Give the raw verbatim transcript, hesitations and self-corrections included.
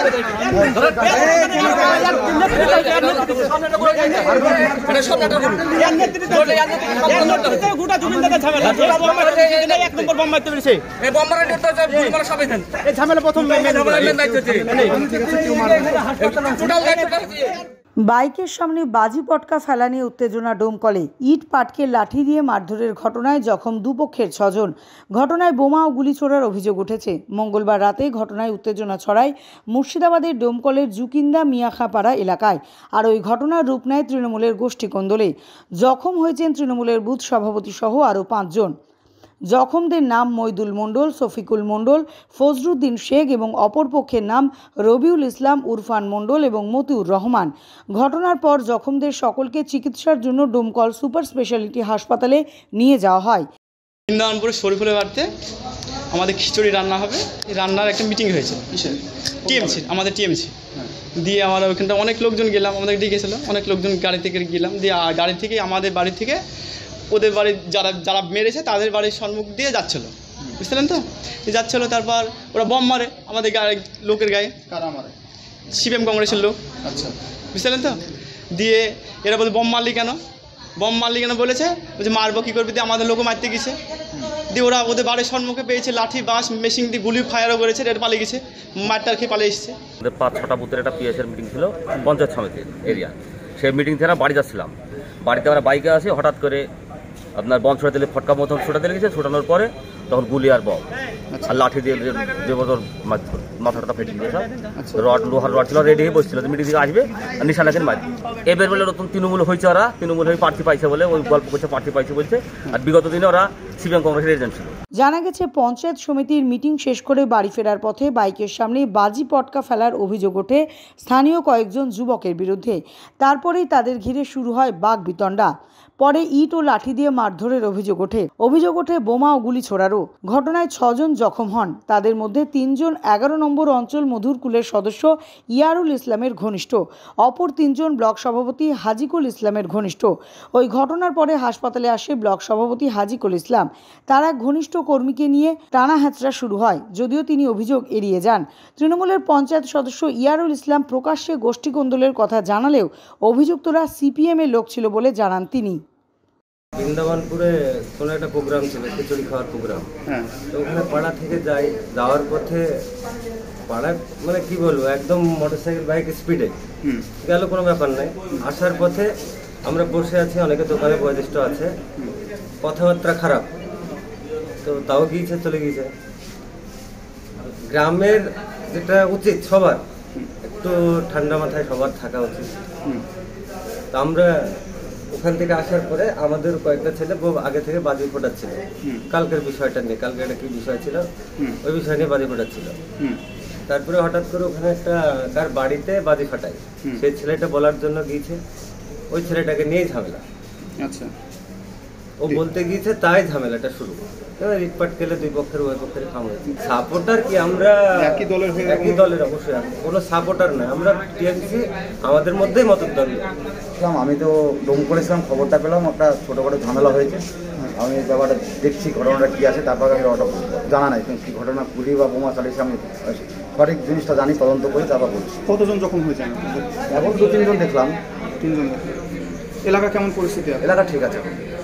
বাইকের সামনে বাজি পটকা ফেলা নিয়ে উত্তেজনা ডোমকলে। ইট পাটকে লাঠি দিয়ে মারধরের ঘটনায় জখম দুপক্ষের ছজন। ঘটনায় বোমা ও গুলি ছোড়ার অভিযোগ উঠেছে। মঙ্গলবার রাতে ঘটনায় উত্তেজনা ছড়ায় মুর্শিদাবাদের ডোমকলের জুকিন্দা মিয়াখাপাড়া এলাকায়। আর ওই ঘটনার রূপ নেয় তৃণমূলের গোষ্ঠী কোন্দলে। জখম হয়েছেন তৃণমূলের বুথ সভাপতি সহ আরও পাঁচজন। জখমদের নাম মইদুল মণ্ডল, শফিকুল মণ্ডল, ফজরুদ্দিন শেখ এবং অপরপক্ষের নাম রবিউল ইসলাম, উরফান মণ্ডল এবং মতিউর রহমান। ঘটনার পর জখমদের সকলকে চিকিৎসার জন্য ডোমকল সুপার স্পেশালিটি হাসপাতালে নিয়ে যাওয়া হয়। বৃন্দাবনপুরে শরীফুলের বাড়িতে আমাদের খিচুড়ি রান্না হবে, এই রান্নার একটা মিটিং হয়েছে টিএমসি, আমাদের টিএমসি দিয়ে আমরা ওইখানটা অনেক লোকজন গেলাম, আমাদের ডেকেছিল অনেক লোকজন গাড়ি থেকে গেলাম, দিয়ে গাড়ি থেকে আমাদের বাড়ি থেকে ওদের বাড়ির যারা যারা মেরেছে তাদের বাড়ির সম্মুখ দিয়ে যাচ্ছিলো, বুঝলেন তো, যাচ্ছিলো। তারপর ওরা বম মারে আমাদের গায়ে, লোকের গায়ে। কারা মারে? সিপিএম কংগ্রেসের লোক। আচ্ছা, বুঝলেন তো। দিয়ে এরা বলে বম মারলি কেন, বম মারলি কেন বলেছে, বলছে মারবো কী করবি, দিয়ে আমাদের লোকও মারতে গেছে। দিয়ে ওরা ওদের বাড়ির সম্মুখে পেয়েছে লাঠি, বাঁশ, মেশিন দিয়ে গুলি ফায়ারও করেছে, রেড পালিয়ে গেছে, মারটার খেয়ে পালিয়ে এসছে। আমাদের পাঁচ ছটা বুথের একটা পিএসের মিটিং ছিল পঞ্চায়েত সমিতির এরিয়া। সেই মিটিং থেকে বাড়ি যাচ্ছিলাম, বাড়িতে আমরা বাইকে আসি, হঠাৎ করে আপনার বম ছোটা দিলে ফটকা মতন ছোটাতে লেগেছে। ছোটানোর পরে তখন গুলি আর বম আর লাঠি দিয়ে যে বছর মাথাটা ফেটে দিয়েছে, রড লোহার রড ছিল, রেডি হয়ে বসছিল মিটিং থেকে আসবে আর নিশানাকে মারি। এবার বলে নতুন তৃণমূল হয়েছে, ওরা তৃণমূল হয়ে প্রার্থী পাইছে বলে ওই গল্প করছে, প্রার্থী পাইছে বলছে। আর বিগত দিনে ওরা সিপিএম কংগ্রেসের এজেন্ট ছিল। জানা গেছে পঞ্চায়েত সমিতির মিটিং শেষ করে বাড়ি ফেরার পথে বাইকের সামনে বাজি পটকা ফেলার অভিযোগ ওঠে স্থানীয় কয়েকজন যুবকের বিরুদ্ধে। তারপরেই তাদের ঘিরে শুরু হয় বাকবিতণ্ডা। পরে ইট ও লাঠি দিয়ে মারধরের অভিযোগ ওঠে অভিযোগ ওঠে বোমা ও গুলি ছোড়ারও। ঘটনায় ছজন জখম হন। তাদের মধ্যে তিনজন এগারো নম্বর অঞ্চল মধুরকুলের সদস্য ইয়ারুল ইসলামের ঘনিষ্ঠ, অপর তিনজন ব্লক সভাপতি হাজিকুল ইসলামের ঘনিষ্ঠ। ওই ঘটনার পরে হাসপাতালে আসে ব্লক সভাপতি হাজিকুল ইসলাম। তার এক ঘনিষ্ঠ কর্মীকে নিয়ে টানা হ্যাচড়া শুরু হয়, যদিও তিনি অভিযোগ এড়িয়ে যান। তৃণমূলের পঞ্চায়েত সদস্য ইয়ারুল ইসলাম প্রকাশ্যে গোষ্ঠী কোন্দলের কথা জানালেও অভিযুক্তরা সিপিএম এর লোক ছিল বলে জানান তিনি। বৃন্দাবনপুরে কোনো একটা প্রোগ্রাম ছিল, খিচুড়ি খাওয়ার প্রোগ্রাম। হ্যাঁ, তো ওখানে পাড়া থেকে যাই, যাওয়ার পথে পাড়া মানে কি বলবো, একদম মোটরসাইকেল বাইক স্পিডে গেল, কোনো ব্যাপার নাই। আসার পথে আমরা বসে আছি, অনেকে দোকানে বয়োজ্যেষ্ঠ আছে, কথাবার্তা খারাপ, তো তাও গিয়েছে, চলে গিয়েছে। গ্রামের যেটা উচিত সবার, একটু ঠান্ডা মাথায় সবার থাকা উচিত। তো আমরা ওখান থেকে আসার পরে আমাদের কয়েকটা ছেলে আগে থেকে বাজি ফোটাচ্ছিল কালকের বিষয়টা নিয়ে, কালকে একটা কি বিষয় ছিল ওই বিষয় নিয়ে বাজি ফোটাচ্ছিল। তারপরে হঠাৎ করে ওখানে একটা তার বাড়িতে বাজি ফাটায়, সেই ছেলেটা বলার জন্য গিয়েছে, ওই ছেলেটাকে নিয়ে ঝামেলা। আচ্ছা, ও বলতে গিয়েছে তাই ঝামেলাটা শুরু। ইটপাট খেলে দুই পক্ষের উভয় পক্ষের খাম হয়েছে। সাপোর্টার কি আমরা একই দলের, একই দলের অবশ্যই কোনো সাপোর্টার নয়, আমরা টিএমসি, আমাদের মধ্যেই মতদ্বন্দ্ব। আমি তো ডোমকলেছিলাম, খবরটা পেলাম একটা ছোটোখাটো ঝামেলা হয়েছে। আমি ব্যাপারটা দেখছি ঘটনাটা কী আছে, তারপরে আমি ওটা জানা নাই কী ঘটনা, গুলি বা বোমা চালিয়েছে। আমি সঠিক জিনিসটা জানি, তদন্ত করি, তারপর বলছি। কতজন যখন হয়েছে? এখন দু তিনজন দেখলাম। তিনজন। এলাকা কেমন পরিস্থিতি? এলাকা ঠিক আছে।